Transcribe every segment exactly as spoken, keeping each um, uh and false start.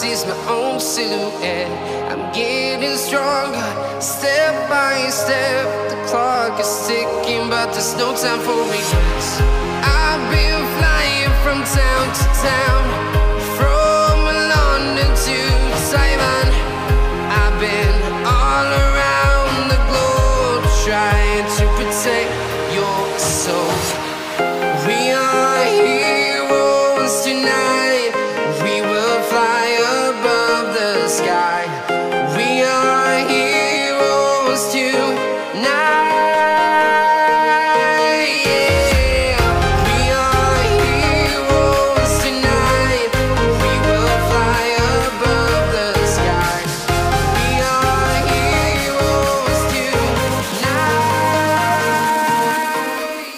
see is my own silhouette. I'm getting stronger, step by step. The clock is ticking, but there's no time for regrets. I've been flying from town to town, from London to Taiwan. I've been all around the globe, trying to protect your soul. We are heroes tonight. We will fly above the sky. We are heroes tonight. Yeah. We are heroes tonight. We will fly above the sky. We are heroes tonight.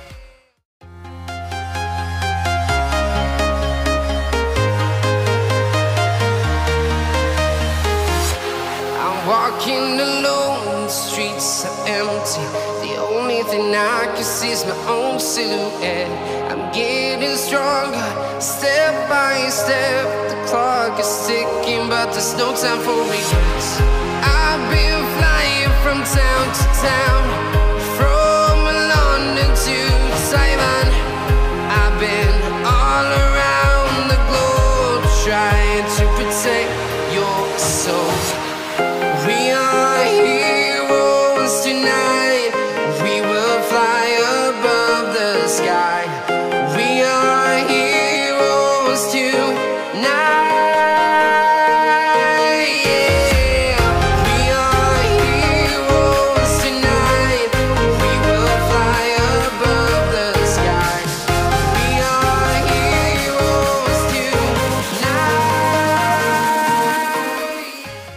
I'm walking alone, the streets are empty. The only thing I can see is my own silhouette. I'm getting stronger, step by step. The clock is ticking, but there's no time for regrets. I've been flying from town to town, from London to Taiwan. I've been all around the globe, trying to protect your soul. We are heroes tonight. We will fly above the sky. We are heroes tonight. Yeah. We are heroes tonight. We will fly above the sky. We are heroes tonight.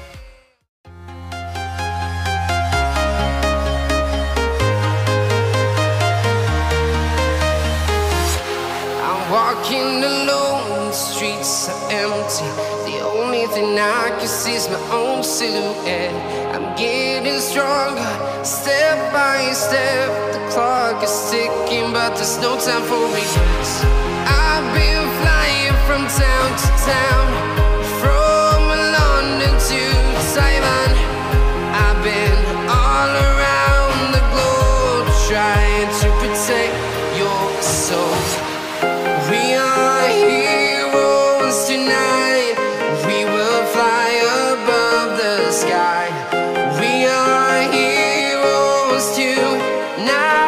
I'm walking alone, the streets are empty. The only thing I can see is my own silhouette. I'm getting stronger, step by step. The clock is ticking, but there's no time for regrets. I've been flying from town to town, from London to Taiwan. I've been all around the globe, trying to protect your soul. We are heroes tonight. We will fly above the sky. We are heroes tonight.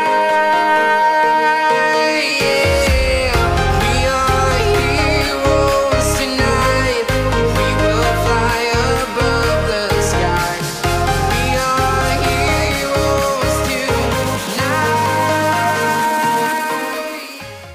Yeah. We are heroes tonight. We will fly above the sky. We are heroes tonight.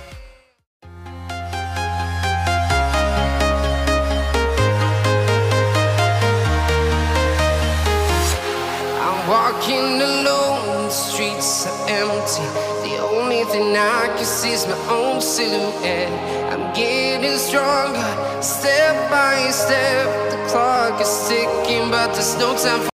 I'm walking alone, the streets are empty. The only thing I can see is my own silhouette. I'm getting stronger, step by step. The clock is ticking, but there's no time for